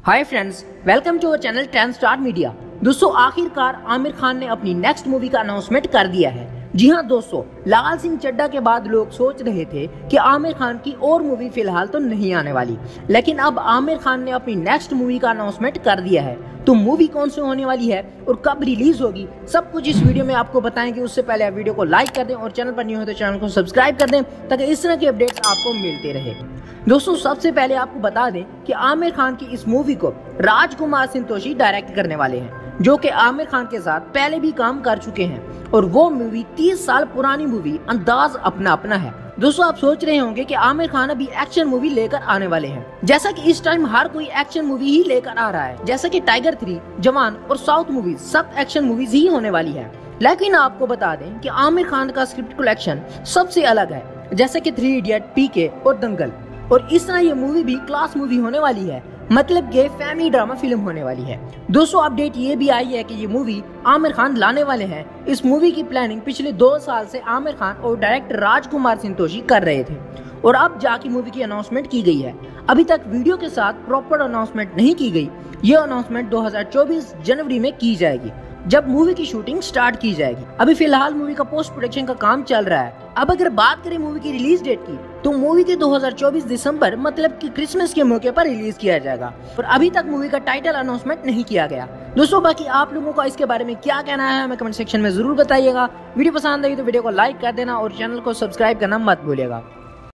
Hi friends, welcome to our channel 10 star media. दोस्तों, आखिरकार आमिर खान ने अपनी नेक्स्ट मूवी का अनाउंसमेंट कर दिया है। जी हां दोस्तों, लाल सिंह चड्ढा के बाद लोग सोच रहे थे कि आमिर खान की और मूवी फिलहाल तो नहीं आने वाली, लेकिन अब आमिर खान ने अपनी नेक्स्ट मूवी का अनाउंसमेंट कर दिया है। तो मूवी कौन सी होने वाली है और कब रिलीज होगी, सब कुछ इस वीडियो में आपको बताएंगे। उससे पहले आप वीडियो को लाइक कर दें और चैनल पर न्यू हो तो चैनल को सब्सक्राइब कर दें ताकि इस तरह की अपडेट्स आपको मिलते रहे। दोस्तों, सबसे पहले आपको बता दें कि आमिर खान की इस मूवी को राजकुमार संतोषी डायरेक्ट करने वाले हैं, जो कि आमिर खान के साथ पहले भी काम कर चुके हैं। और वो मूवी 30 साल पुरानी मूवी अंदाज अपना अपना है। दोस्तों, आप सोच रहे होंगे कि आमिर खान अभी एक्शन मूवी लेकर आने वाले हैं, जैसा कि इस टाइम हर कोई एक्शन मूवी ही लेकर आ रहा है। जैसा कि टाइगर 3, जवान और साउथ मूवी सब एक्शन मूवीज ही होने वाली है। लेकिन आपको बता दें कि आमिर खान का स्क्रिप्ट कलेक्शन सबसे अलग है, जैसे कि 3 इडियट, पीके और दंगल। और इस तरह ये मूवी भी क्लास मूवी होने वाली है, मतलब ये फैमिली ड्रामा फिल्म होने वाली है। दोस्तों, अपडेट ये भी आई है कि ये मूवी आमिर खान लाने वाले हैं। इस मूवी की प्लानिंग पिछले 2 साल से आमिर खान और डायरेक्टर राजकुमार संतोषी कर रहे थे और अब जाके मूवी की अनाउंसमेंट की गई है। अभी तक वीडियो के साथ प्रॉपर अनाउंसमेंट नहीं की गई। ये अनाउंसमेंट 2024 जनवरी में की जाएगी, जब मूवी की शूटिंग स्टार्ट की जाएगी। अभी फिलहाल मूवी का पोस्ट प्रोडक्शन का काम चल रहा है। अब अगर बात करें मूवी की रिलीज डेट की, तो मूवी के 2024 दिसंबर मतलब कि क्रिसमस के मौके पर रिलीज किया जाएगा। और अभी तक मूवी का टाइटल अनाउंसमेंट नहीं किया गया। दोस्तों, बाकी आप लोगों का इसके बारे में क्या कहना है हमें कमेंट सेक्शन में जरूर बताइएगा। वीडियो पसंद आई तो वीडियो को लाइक कर देना और चैनल को सब्सक्राइब करना मत भूलिएगा।